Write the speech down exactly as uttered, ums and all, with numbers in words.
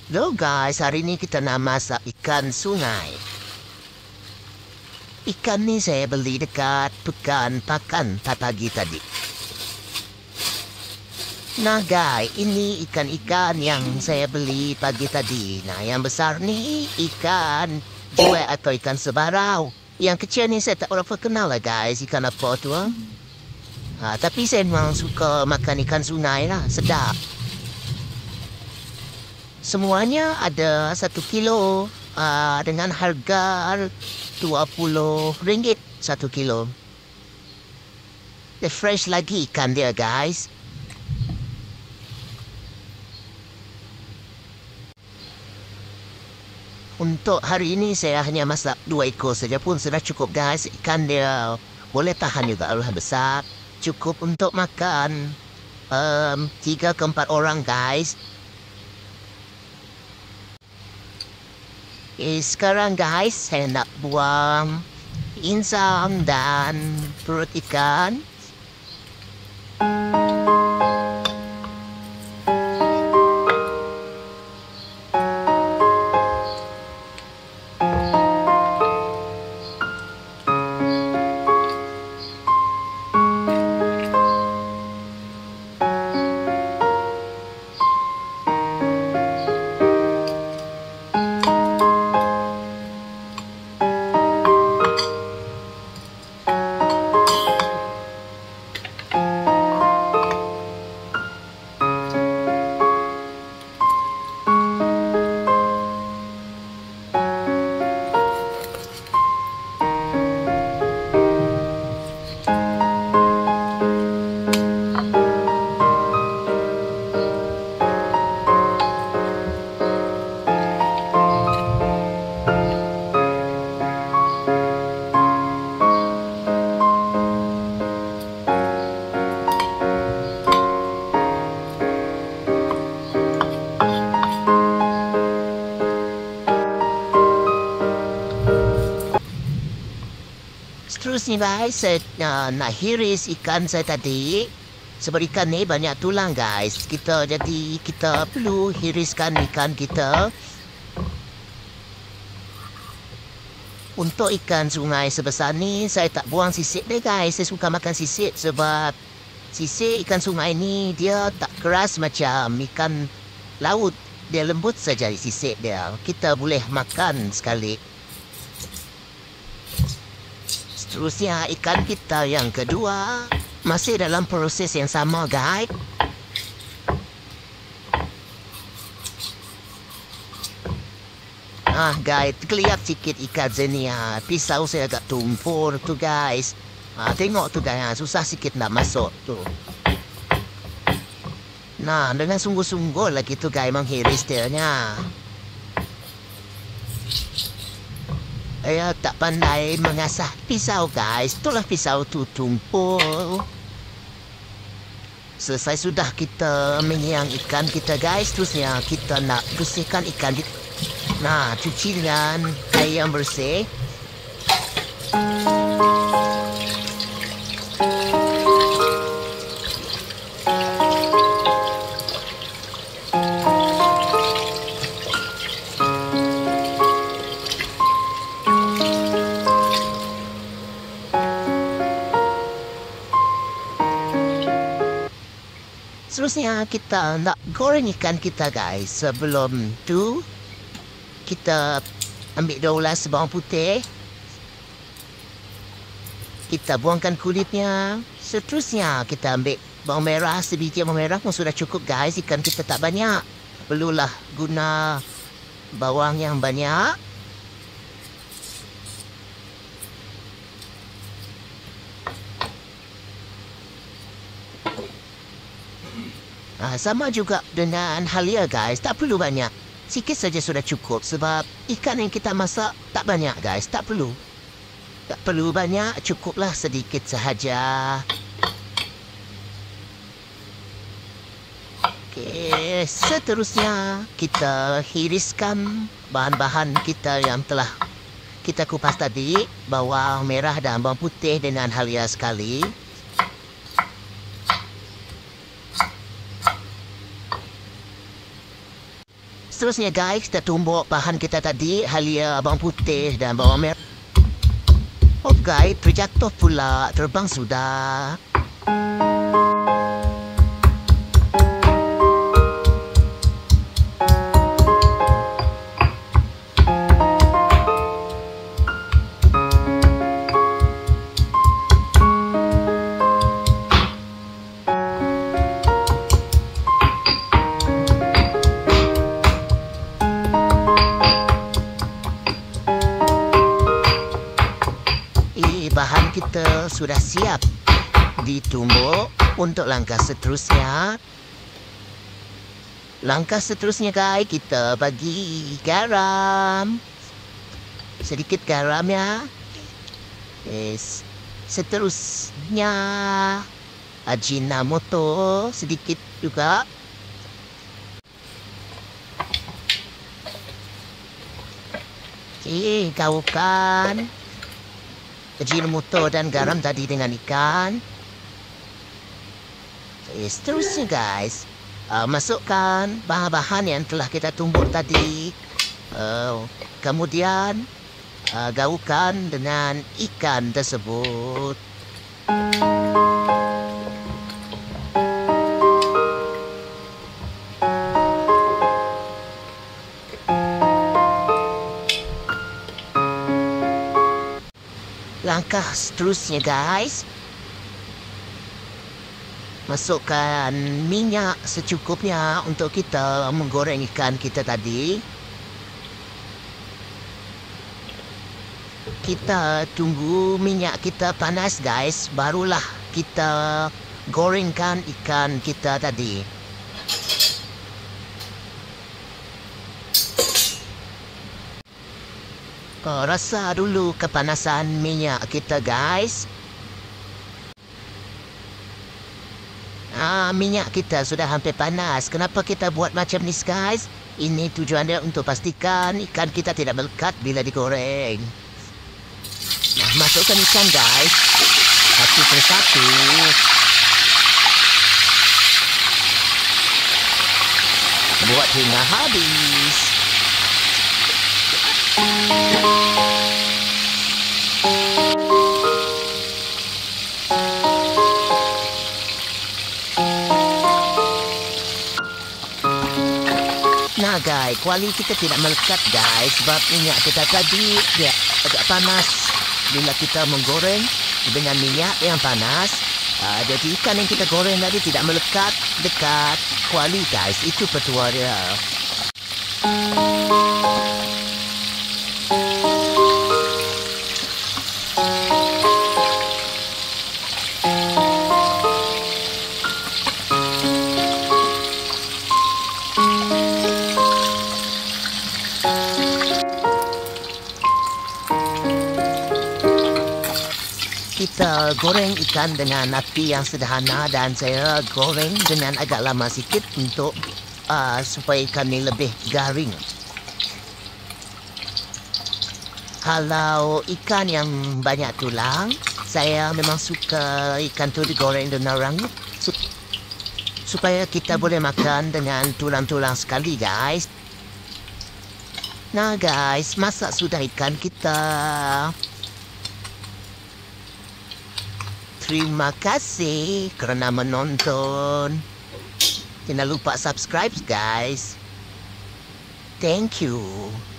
Hello guys, hari ini kita nak masak ikan sungai. Ikan ni saya beli dekat Pekan Pakan pagi tadi. Nah guys, ini ikan-ikan yang saya beli pagi tadi. Nah yang besar ni ikan jual atau ikan sebarau. Yang kecil ni saya tak berapa kenal lah guys, ikan apa tu. Ha? Ha, tapi saya memang suka makan ikan sungai lah, sedap. Semuanya ada satu kilo uh, dengan harga dua puluh ringgit satu kilo. Dia fresh lagi ikan dia guys. Untuk hari ini saya hanya masak dua ekor saja pun sudah cukup guys. Ikan dia boleh tahan juga kalau besar. Cukup untuk makan um, tiga ke empat orang guys. Eh, sekarang guys, saya nak buang insang dan perut ikan. Seterusnya guys, saya uh, nak hiris ikan saya tadi. Sebab ikan ni banyak tulang guys. Kita jadi kita perlu hiriskan ikan kita. Untuk ikan sungai sebesar ni saya tak buang sisik dia guys. Saya suka makan sisik sebab sisik ikan sungai ni dia tak keras macam ikan laut. Dia lembut saja sisik dia. Kita boleh makan sekali. Seterusnya ikan kita yang kedua masih dalam proses yang sama guys. Ah guys, kelihatan sikit ikan sini ha. Pisau saya agak tumpur tu guys. Ah, tengok tu guys, ha. Susah sikit nak masuk tu. Nah, dengan sungguh-sungguh lagi tu guys menghiris dia nya. Saya tak pandai mengasah pisau guys. Itulah pisau tu tumpul. Selesai sudah kita menyiang ikan kita guys. Terusnya kita nak bersihkan ikan. Nah, cuci dengan air yang bersih. Seterusnya kita nak goreng ikan kita guys. Sebelum tu kita ambil daulas bawang putih. Kita buangkan kulitnya. Seterusnya kita ambil bawang merah. Sebiji bawang merah pun sudah cukup guys. Ikan kita tak banyak. Perlulah guna bawang yang banyak. Ah, sama juga dengan halia guys, tak perlu banyak. Sikit saja sudah cukup sebab ikan yang kita masak tak banyak guys, tak perlu. Tak perlu banyak, cukuplah sedikit sahaja. Okey, seterusnya kita hiriskan bahan-bahan kita yang telah kita kupas tadi. Bawang merah dan bawang putih dengan halia sekali. Seterusnya guys, kita tumbuk bahan kita tadi, halia bawang putih dan bawang merah. Okey, terjatuh pula, terbang sudah. Bahan kita sudah siap ditumbuk untuk langkah seterusnya. Langkah seterusnya guys, kita bagi garam. Sedikit garam ya. Yes. Seterusnya Ajinomoto sedikit juga. Okey, gaulkan Ajinomoto dan garam tadi dengan ikan. Okay, seterusnya guys, uh, masukkan bahan-bahan yang telah kita tumbuk tadi. Uh, kemudian uh, gaulkan dengan ikan tersebut. Langkah seterusnya guys, masukkan minyak secukupnya untuk kita menggoreng ikan kita tadi. Kita tunggu minyak kita panas guys, barulah kita gorengkan ikan kita tadi. Oh, rasa dulu kepanasan minyak kita guys. Ah, minyak kita sudah hampir panas. Kenapa kita buat macam ni guys? Ini tujuannya untuk pastikan ikan kita tidak melekat bila digoreng. Nah, masukkan ikan guys, satu persatu. Buat hingga habis. Nah guys, kuali kita tidak melekat guys, sebab minyak kita tadi dia agak panas. Bila kita menggoreng dengan minyak yang panas, uh, jadi ikan yang kita goreng tadi tidak melekat dekat kuali guys. Itu petua dia. Kita goreng ikan dengan api yang sederhana dan saya goreng dengan agak lama sikit untuk uh, supaya ikan ini lebih garing. Kalau ikan yang banyak tulang, saya memang suka ikan tu digoreng dengan rangup supaya kita boleh makan dengan tulang-tulang sekali guys. Nah guys, masak sudah ikan kita. Terima kasih kerana menonton. Jangan lupa subscribe guys. Thank you.